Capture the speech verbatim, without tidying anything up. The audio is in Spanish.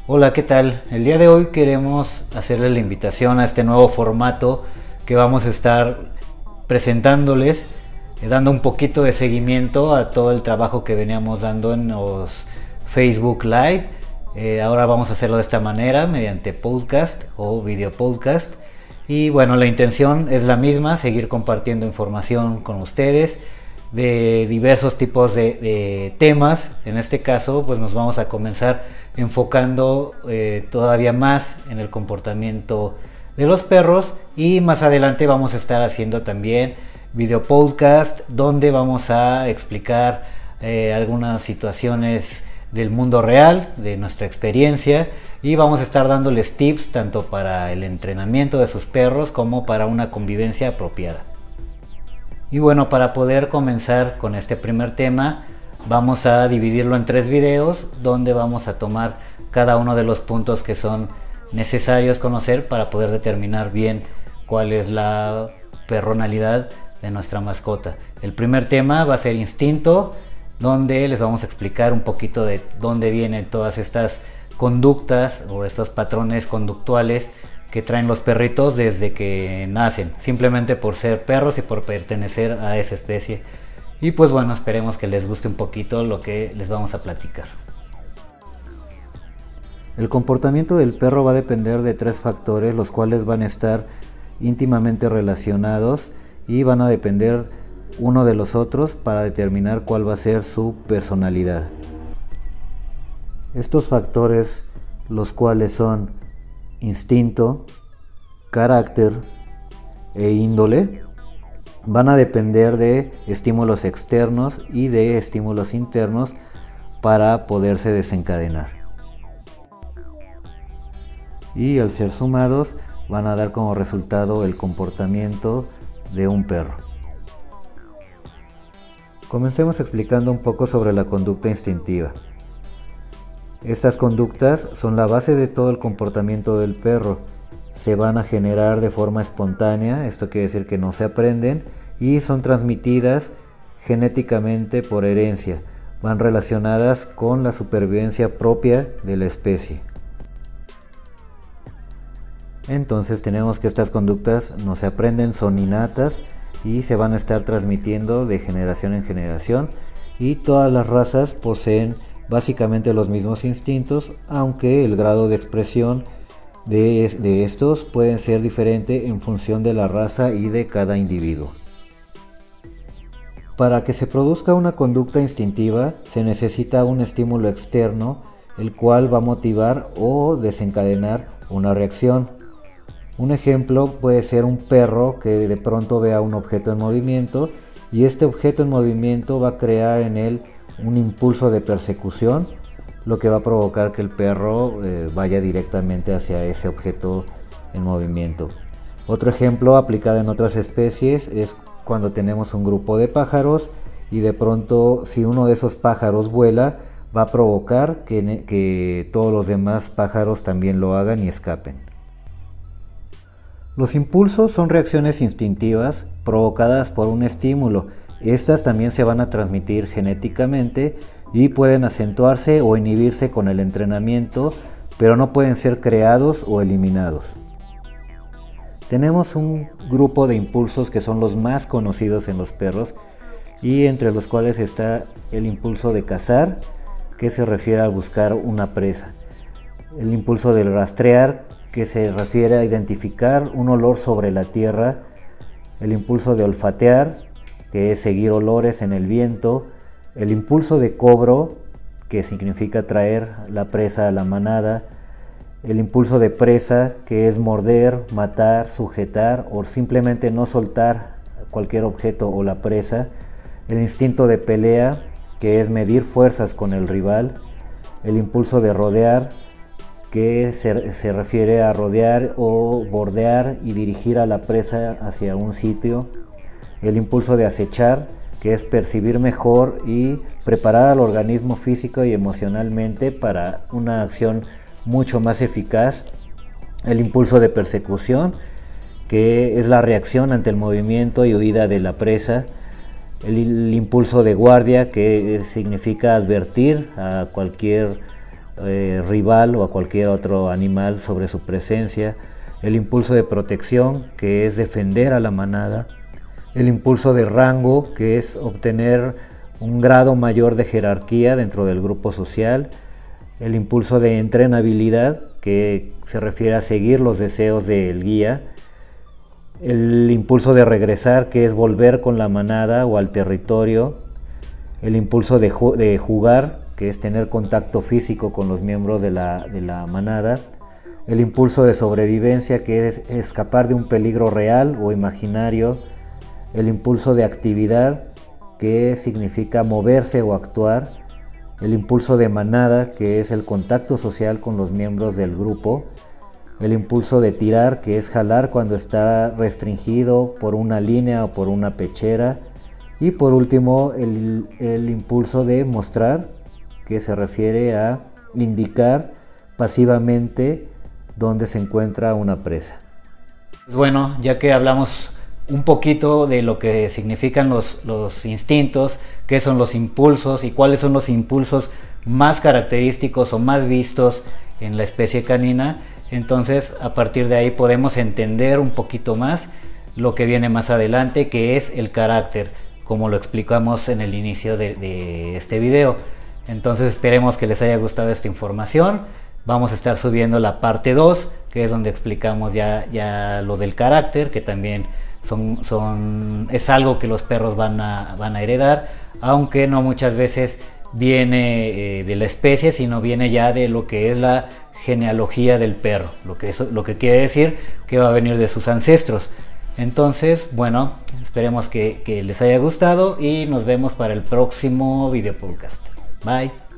Hola, ¿qué tal? El día de hoy queremos hacerles la invitación a este nuevo formato que vamos a estar presentándoles, eh, dando un poquito de seguimiento a todo el trabajo que veníamos dando en los Facebook Live. Eh, ahora vamos a hacerlo de esta manera, mediante podcast o video podcast. Y bueno, la intención es la misma, seguir compartiendo información con ustedes de diversos tipos de, de temas. En este caso, pues nos vamos a comenzar enfocando eh, todavía más en el comportamiento de los perros, y más adelante vamos a estar haciendo también video podcast donde vamos a explicar eh, algunas situaciones del mundo real, de nuestra experiencia, y vamos a estar dándoles tips tanto para el entrenamiento de sus perros como para una convivencia apropiada. Y bueno, para poder comenzar con este primer tema, vamos a dividirlo en tres videos donde vamos a tomar cada uno de los puntos que son necesarios conocer para poder determinar bien cuál es la personalidad de nuestra mascota. El primer tema va a ser instinto, donde les vamos a explicar un poquito de dónde vienen todas estas conductas o estos patrones conductuales que traen los perritos desde que nacen, simplemente por ser perros y por pertenecer a esa especie. Y pues bueno, esperemos que les guste un poquito lo que les vamos a platicar. El comportamiento del perro va a depender de tres factores, los cuales van a estar íntimamente relacionados y van a depender uno de los otros para determinar cuál va a ser su personalidad. Estos factores, los cuales son instinto, carácter e índole, van a depender de estímulos externos y de estímulos internos para poderse desencadenar. Y al ser sumados van a dar como resultado el comportamiento de un perro. Comencemos explicando un poco sobre la conducta instintiva. Estas conductas son la base de todo el comportamiento del perro. Se van a generar de forma espontánea, esto quiere decir que no se aprenden, y son transmitidas genéticamente por herencia. Van relacionadas con la supervivencia propia de la especie. Entonces tenemos que estas conductas no se aprenden, son innatas y se van a estar transmitiendo de generación en generación, y todas las razas poseen básicamente los mismos instintos, aunque el grado de expresión de, de estos pueden ser diferente en función de la raza y de cada individuo. Para que se produzca una conducta instintiva se necesita un estímulo externo, el cual va a motivar o desencadenar una reacción. Un ejemplo puede ser un perro que de pronto vea un objeto en movimiento, y este objeto en movimiento va a crear en él un impulso de persecución, lo que va a provocar que el perro eh, vaya directamente hacia ese objeto en movimiento. Otro ejemplo aplicado en otras especies es cuando tenemos un grupo de pájaros y de pronto, si uno de esos pájaros vuela, va a provocar que, que todos los demás pájaros también lo hagan y escapen. Los impulsos son reacciones instintivas provocadas por un estímulo. Estas también se van a transmitir genéticamente y pueden acentuarse o inhibirse con el entrenamiento, pero no pueden ser creados o eliminados. Tenemos un grupo de impulsos que son los más conocidos en los perros, y entre los cuales está el impulso de cazar, que se refiere a buscar una presa. El impulso del rastrear, que se refiere a identificar un olor sobre la tierra. El impulso de olfatear, que es seguir olores en el viento. El impulso de cobro, que significa traer la presa a la manada. El impulso de presa, que es morder, matar, sujetar o simplemente no soltar cualquier objeto o la presa. El instinto de pelea, que es medir fuerzas con el rival. El impulso de rodear, que se, se refiere a rodear o bordear y dirigir a la presa hacia un sitio. El impulso de acechar, que es percibir mejor y preparar al organismo físico y emocionalmente para una acción mucho más eficaz. El impulso de persecución, que es la reacción ante el movimiento y huida de la presa. El, el impulso de guardia, que significa advertir a cualquier eh, rival o a cualquier otro animal sobre su presencia, el impulso de protección, que es defender a la manada, el impulso de rango, que es obtener un grado mayor de jerarquía dentro del grupo social, el impulso de entrenabilidad, que se refiere a seguir los deseos del guía, el impulso de regresar, que es volver con la manada o al territorio, el impulso de, ju de jugar, que es tener contacto físico con los miembros de la, de la manada, el impulso de sobrevivencia, que es escapar de un peligro real o imaginario, el impulso de actividad, que significa moverse o actuar, el impulso de manada, que es el contacto social con los miembros del grupo, el impulso de tirar, que es jalar cuando está restringido por una línea o por una pechera, y por último el, el impulso de mostrar, que se refiere a indicar pasivamente dónde se encuentra una presa. Pues bueno, ya que hablamos un poquito de lo que significan los, los instintos, qué son los impulsos y cuáles son los impulsos más característicos o más vistos en la especie canina, entonces a partir de ahí podemos entender un poquito más lo que viene más adelante, que es el carácter, como lo explicamos en el inicio de, de este video. Entonces esperemos que les haya gustado esta información. Vamos a estar subiendo la parte dos, que es donde explicamos ya, ya lo del carácter, que también son, son, es algo que los perros van a, van a heredar, aunque no muchas veces viene eh, de la especie, sino viene ya de lo que es la genealogía del perro, lo que, eso, lo que quiere decir que va a venir de sus ancestros. Entonces, bueno, esperemos que, que les haya gustado y nos vemos para el próximo video podcast. Bye.